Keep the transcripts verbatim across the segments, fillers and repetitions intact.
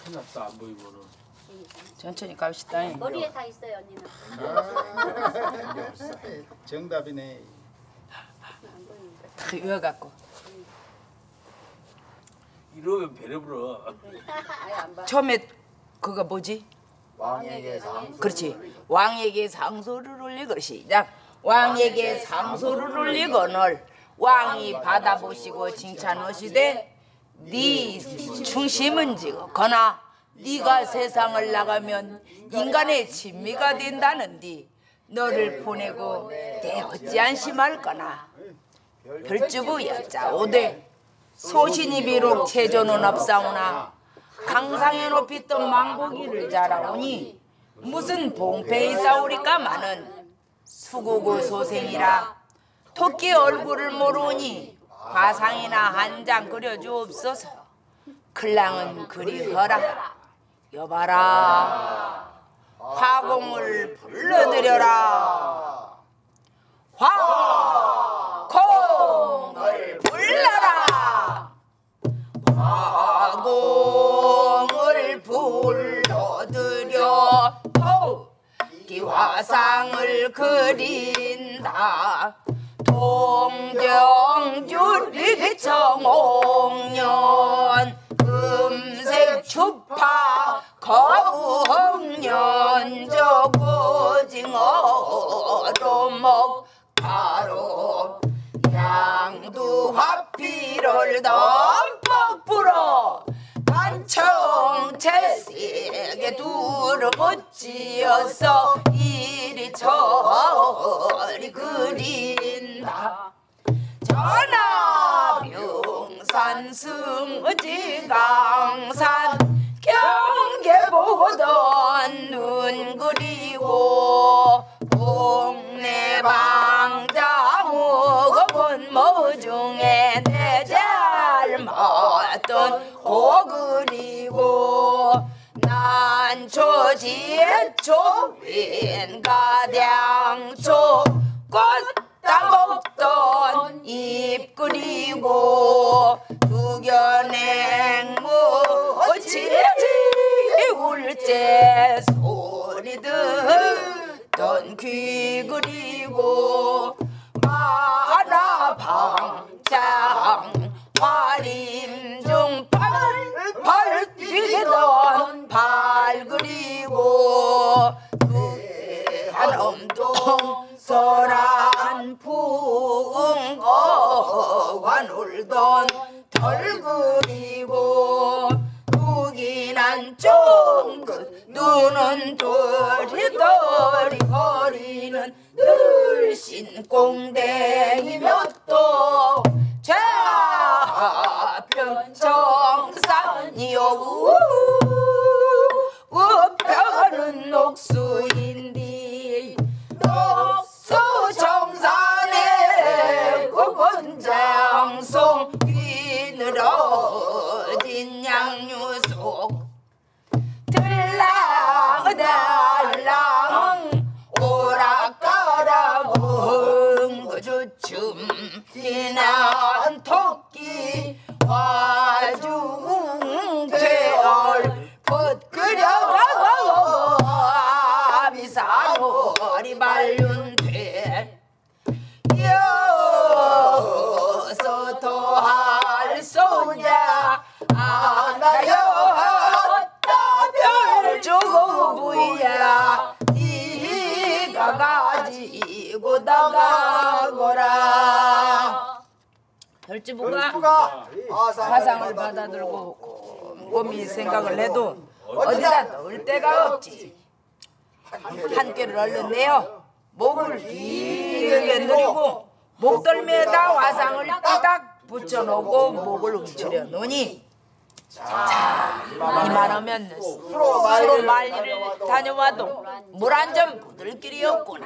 큰일 났다 안 보이면은. 천천히 갑시다. 머리에 다 있어요 언니는. 정답이네. 다 이어갖고. 이러면 배를 불어. 처음에 그거 뭐지? 왕에게 상소. 그렇지. 왕에게 상소를 올리고 시작. 왕에게 상소를 올리거늘 왕이 받아보시고 칭찬하시되 네 충심은 지거나 네가 세상을 나가면 인간의 진미가 된다는디 너를 보내고 내 어찌 안심할거나. 별주부 여자오되 소신이 비록 체조는 없사오나 강상에 높이 뜬 망고기를 자라오니 무슨 봉패에 싸우리까마는 수고고 소생이라 토끼 얼굴을 모르니 화상이나 한 장 그려주옵소서. 클랑은 그리허라. 여봐라 화공을 불러들여라. 화공을 불러라. 화공을 불러들여 토끼 화상을 그린다. 동정주리 청옥년 금색 추파 거북년 저고징어로 먹바로 양두화피를 덤뻑 불어 단청채색에 두루못지어서 이리 저리 그린다. 전하병산 승지강산 경계보던 눈 그리고 동네방장 본모 중에 내 잘못던 고 그리고 난초지혜초 윈가량초 꽃다 먹던 입 그리고 두견행무 지울째 소리 듣던 귀 그리고 만화방장 화림중 팔팔 뛰던 발 그리고 한엄동 서란 풍거와 놀던 털 그리고 묵인한 쫑긋 눈은 도리도리 거리는 늘씬 꽁댕이 몇도 좌편 정산이요 우편은 녹수인디 녹수 정산에 구본장송 위늘 어딘 양유속 들랑달랑 오락가락 응거주춤 지난 토끼 화중되얼 붓그려가고 아비사노리 발륜돼 여서 더할 소냐 아나였다 별주고 부야 네가 가지고 나가거라. 별주부가 화상을 받아들고 곰곰이 생각을 해도 어디다 넣을 데가 없지. 한 꾀를 얼른 내어 목을 길게 누리고 목덜미에다 화상을 딱 붙여놓고 목을 움츠려 놓으니 자 이만하면 수로 만리를 다녀와도 물 한 점 묻을 길이 없구나.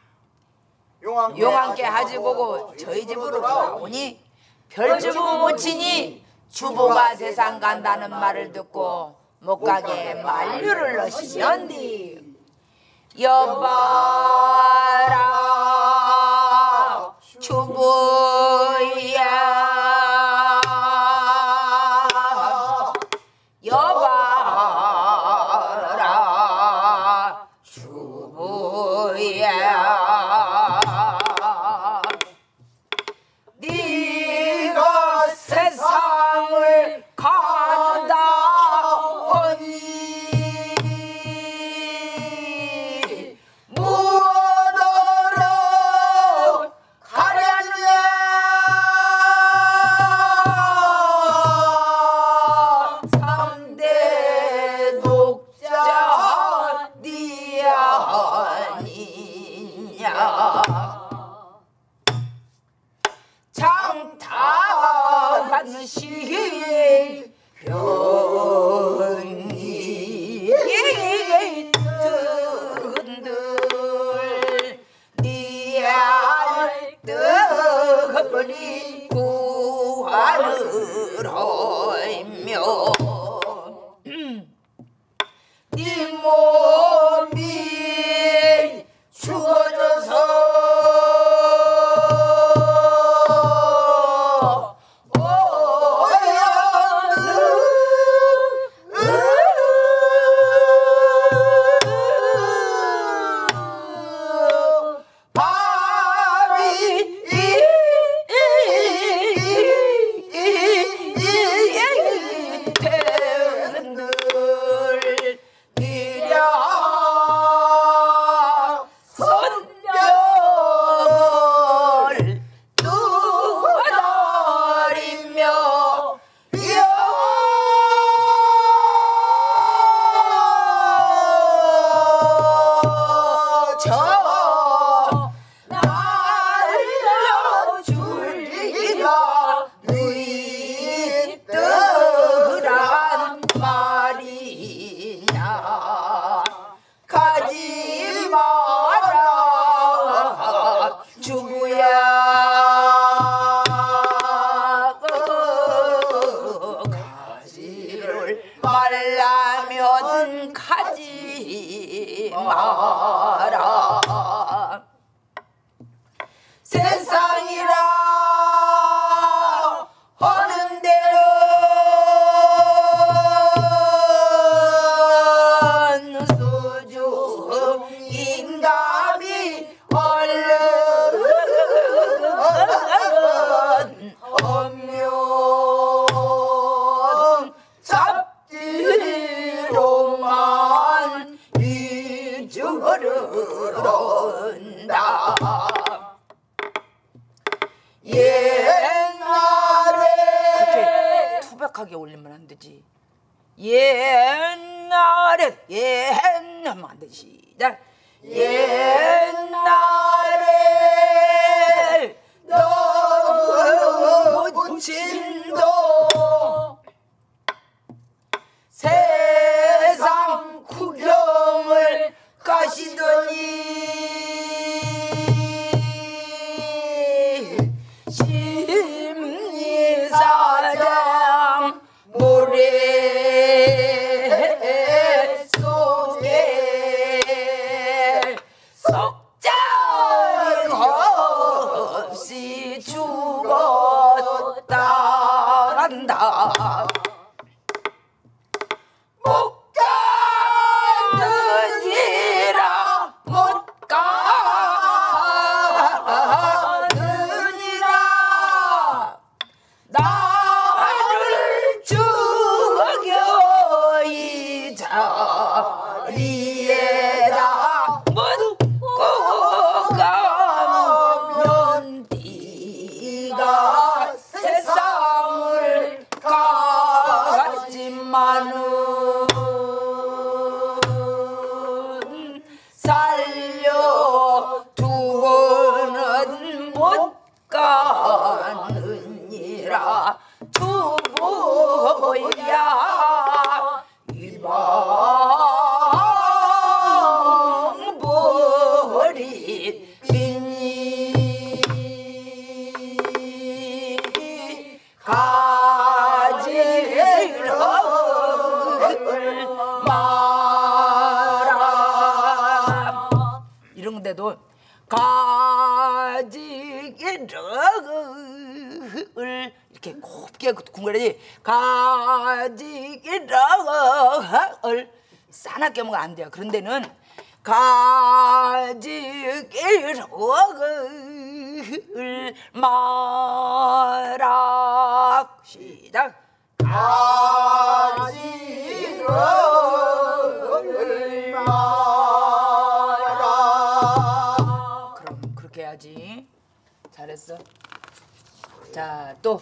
용왕께 하지고고 저희 집으로 돌아오니 별주부 모친이 주부가 세상 간다는 말을 듣고 못 가게 만류를 넣으시련디 여봐라 주부야 여봐라 주부야 네가 세상을 가다 오니 무엇으로 가려느냐 삼대 독자 니 아니냐 장탄한 시 병이 든들 니 알뜰히 구하느라며 네 몸이 죽어져서 말라면 가지 마라 세상이라 하는 데는 소중 인감이 얼른 엄명 잡지로만 잊으려다 옛날에 투박하게 올리면 안 되지. 옛날에 옛날에 안 되지. 시작. 옛날에 너 부친도 세상 구경을 가시더니 심리사장 모래 속에 속장 없이 죽었다 한다. 못 가느니라 못 가느니라 나를 죽여 이 자리에다 묻고 가면 네가 세상을 가지만은 살려두고는 못 가느니라 두보야 이방버리 빈이 가지를 마라. 이런 건데도 가지기를 이렇게 곱게 궁궐해야지. 가지기를 싸납게 하면 안 돼요. 그런 데는 가지기를 마라. 시작. 가지를 마라. 그럼 그렇게 해야지. 잘했어. 자, 또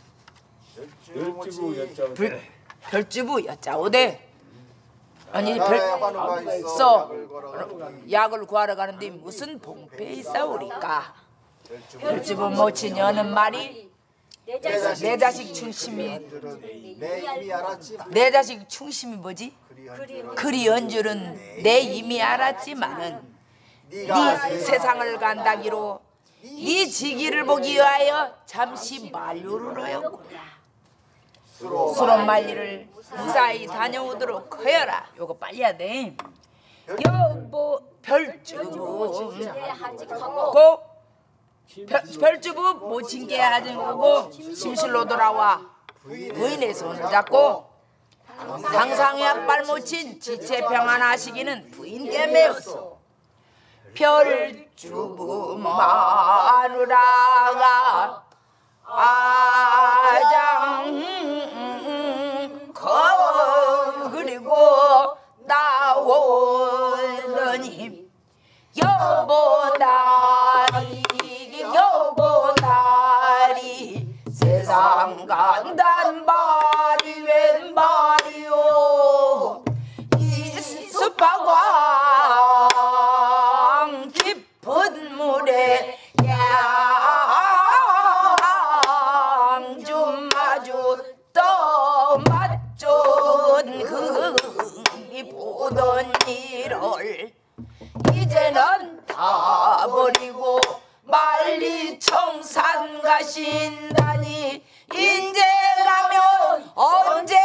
열지부 여자 불, 별주부 여자오대. 아니 나라에 별 환호가 있어. 써 약을 걸어. 약을 구하러 가는데 무슨 봉패 있사오리까. 별주부 모친 여는 말이 내 자식 충심이 내 이미 알았지만 내 자식 충심이 뭐지? 그리한 줄은 내 이미 알았지만은 네 세상을 간다기로 네 지기를 보기 위하여 잠시 만류를 하였구나. 수론 만리를 무사히 다녀오도록 하여라. 요거 빨리 해야 돼. 여보 별주부 고 별, 별주부 모친께 하진 거고 심실로 돌아와 부인의 손을 잡고 상상의 앞발 모친 지체 평안하시기는 부인께 매었소. 별주부 마누라가 아장 거 그리고 나오더니 여보다리 여보다리 세상 간단 말이 웬 말이오. 이 숲하광 깊은 물에 양좀 마주 떠맞존 흠이 보던 일을 이제는 다 버리고 말리 청산 가신다니 인제 가면 언제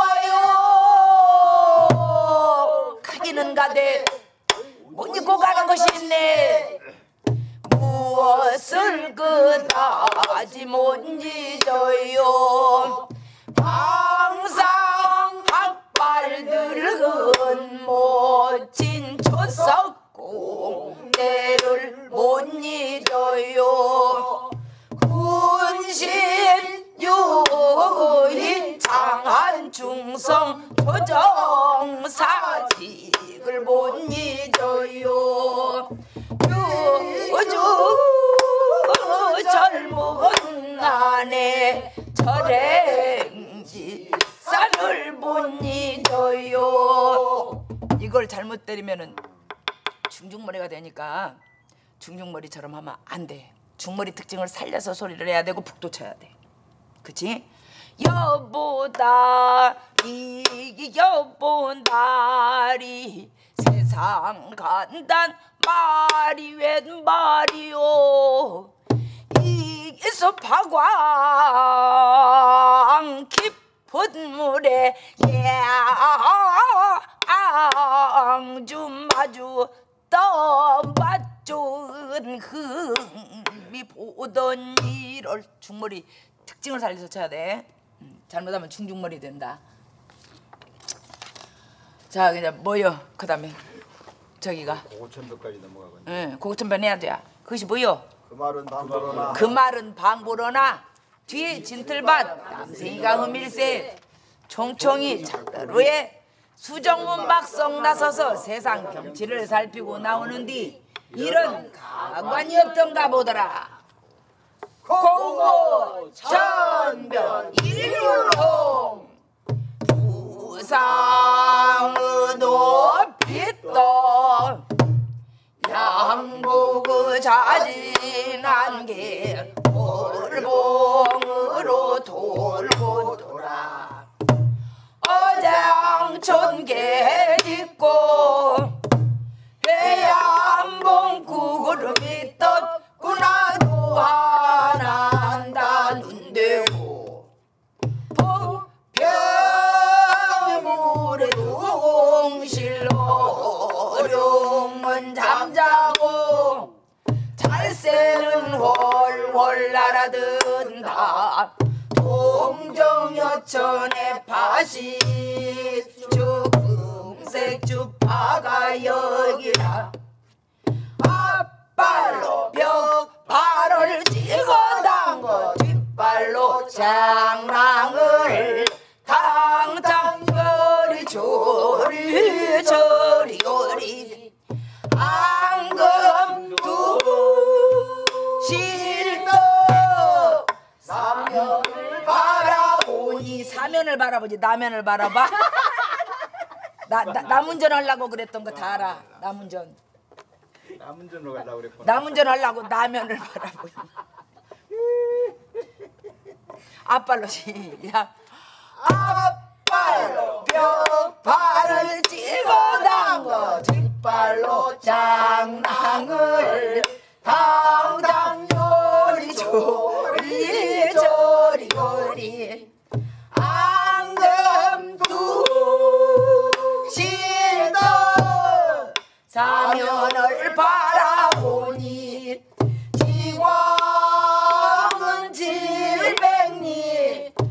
와요. 가기는 가되 못 입고 가는 것이 있네. 무엇을 그다지 못 잊어요. 항상 악발들은 못진 초석공대를 못 잊어요. 군신 유인 장한 중성 조정사직을 못 잊어요. 유주 젊은 난에 절행지 쌀을 못 잊어요. 이걸 잘못 때리면은 중중머리가 되니까 중중머리처럼 하면 안 돼. 중머리 특징을 살려서 소리를 해야 되고 북도 쳐야 돼. 그치? 여보다리 여보다리 세상 간단 말이 웬 말이오. 이 숲하광 깊은 물에 양좀 마주 떠맞존 흠이 보던 일을 중머리 특징을 살려서 쳐야 돼. 음, 잘못하면 중중머리 된다. 자, 그냥 뭐요? 그 다음에 저기가 고천도까지 넘어가거든요. 응, 고천변 해야 돼. 그것이 뭐요? 그 말은 방도로나 그 말은 방보로나 뒤에 진틀밭 남생이가 흠일세 총총이 작다루에 수정문 박성 나서서 세상 경치를 살피고 나오는디 이런 가관이 없던가 보더라. 공고 천변 일률홍 부상의 높이 떠 양복의 자진한 게 돌봉으로 돌고 돌아 어장촌 개 짚고 해양봉 구구름이 떴구나 도하난다 눈대고 북평물에 동실로 어룡은 잠자고 잘새는 훨훨 날아든다 동정여천의 파시 주금색 주파 아가 여기라 앞발로 벽 발을 찍어 담궈 뒷발로 장랑을 당당 요리 조리 저리 요리 앙금두 실도 사면을 바라보니 사면을 바라보지 나면을 바라봐. 나, 나 남운전 하려고 그랬던 거 다 알아. 남운전 남운전으로 가려고 그랬구나. 남운전 하려고 나면을 바라보니 앞발로 시작 앞발로 벽발을 찍어 담궈 뒷발로 장랑을 당당 요리 조리 조리 요리 앙금두 실도 사면을 바라보니 지광은 칠백리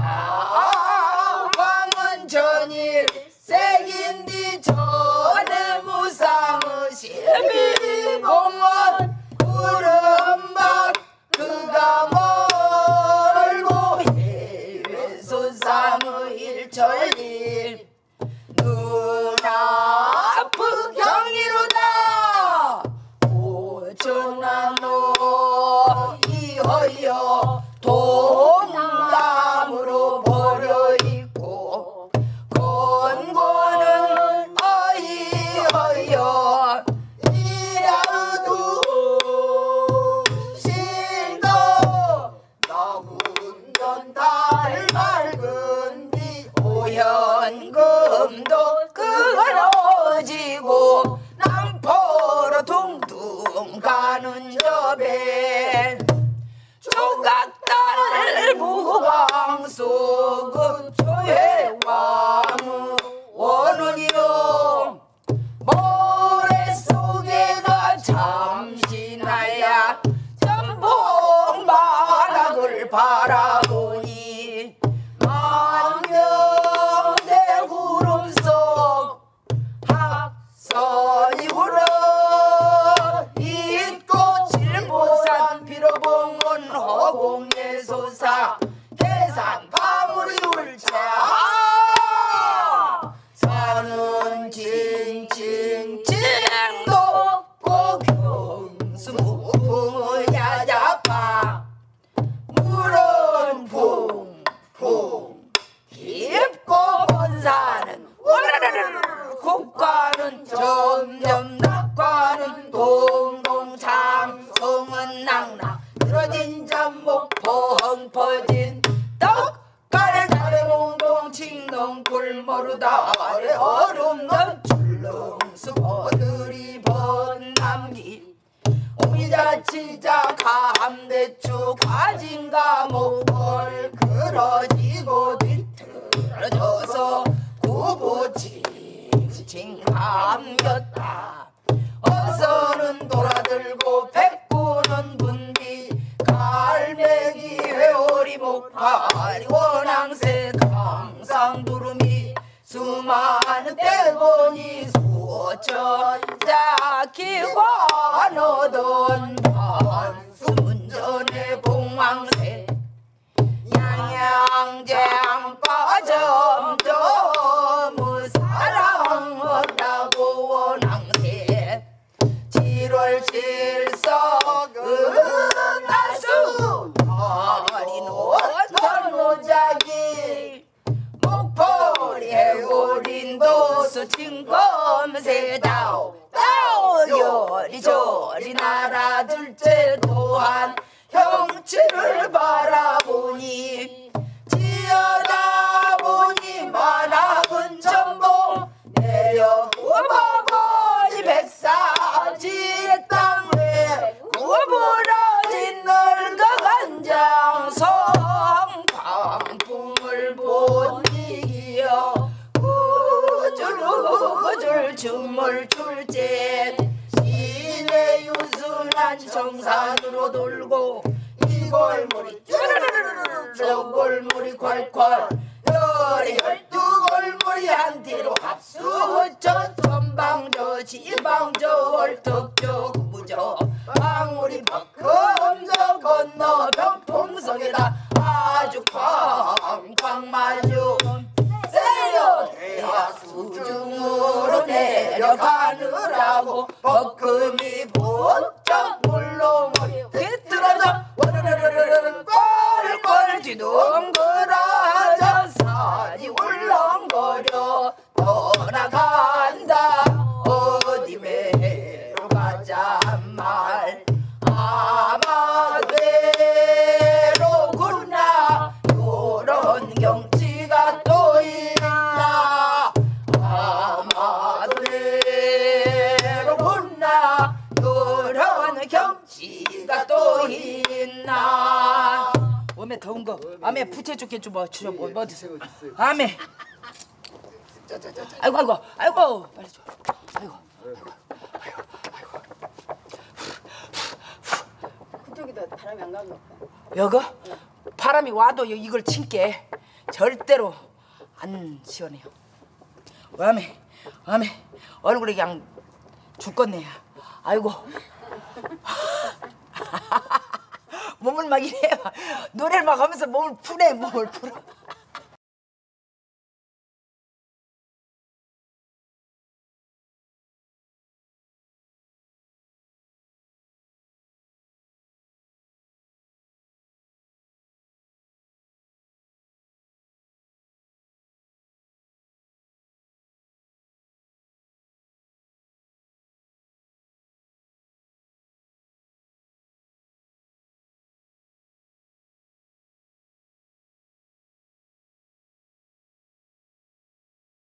방광은 전일 색인디 전에 무상의 실비공원 구름밭 그가 멀고 해외 소상의 일천리 눈아프 경이로다 오천나무 이허여 동남으로 버려있고 건고는 어이허여 이라도 실도 나군전 달 맑은 뒤 오현금도 끊어지고 남포로 둥둥 가는 저배 조각달 무광수금 조해왕 원운이요 모래속에가 잠시나야 전복만학을 바라보니 만명대 구름 속 학선이 울어 있고 칠보산 비로봉은 허공의 소사 계산 방울이 울자 산은 칭칭칭 높고 경수 무풍의 야자파 물은 풍풍 깊고 본산은 우르르르 국가는 점점 낙과는 동동창성은 낭낭 늘어진 잠목 펑퍼진 떡가래 다래 몽동 칭동 굴모르다 아래 얼음 넘 출렁수 버들이 번남기 오미자치자 감대추 가진가 목걸 그러지고 뒤틀어져서 구부칭칭 감겼다 어서는 돌아들고 백구는 분비 갈매기 회오리 목파리 원앙새 강상두루미 수많은 떼고니 수천자 기관 얻은 한수문전의 봉황새 양양장 빠점점 사랑 없다고 원앙새 칠월 칠석 은하수 어린 옷던 노자기 목포리 해오린 도수 징검새다오 다오 요리조리 나라 둘째 또한 형체를 바라보니 지어다 보니 만학은 전부 내려 구버버리 백사지 땅에 구부러진 늙어간 장성 광풍을 못 이기어 우줄우줄 춤을 출제 시내 유순한 정산으로 돌고 이 골물이 쭈르르르르 저 골물이 콸콸 열이 열두 골물 무리한 뒤로 합수저 전방저 지방저 월덕저 구부저 방울이 박검저 건너 병풍성에다 아주 쾅쾅 마주 세요 대하 수중으로 내려가느라고 벅금이 번쩍 물렁머리 휘뚤어져 와르르르르르 꼴꼴 뒤둥그러져 산이 울렁거려 떠나간다 어디 매로 가자 말 아마대로구나 요런 경치가 또 있나 아마대로구나 요런 경치가 또 있나 몸에 더운 거 암에 부채 죽겠지 뭐 주여 뭐 뭐 드세요 암에 아이고 아이고 아이고 빨리 줘 아이고 그쪽에도 바람이 안 가는 거. 여거 바람이 와도 이걸 침게 절대로 안 시원해요. 어메 어메 얼굴이 그냥 죽겠네요. 아이고 몸을 막 이래요. 노래를 막 하면서 몸을 푸네 몸을 풀어.